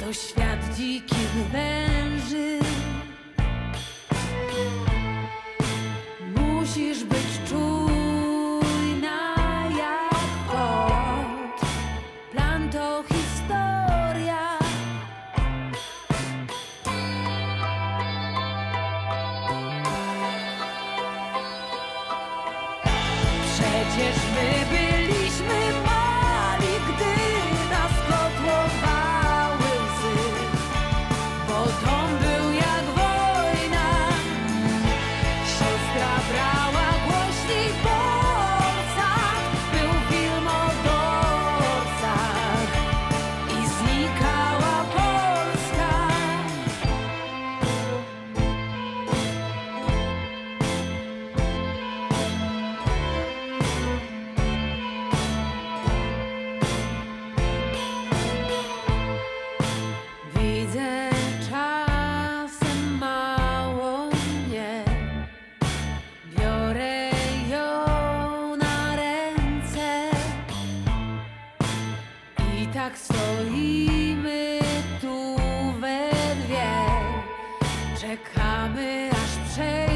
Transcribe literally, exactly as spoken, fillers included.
to świat dzikich węży. Musisz być czujna jak kot. Plan to historia. Przecież my byliśmy mali, gdy nas kotłowały łzy, bo dom był jak wojna. Siostra brała głośniej w borcach, był film o dworcach i znikała Polska. Widzę czasem małą mnie, biorę ją na ręce i tak stoimy tu we dwie, czekamy aż przejdzie.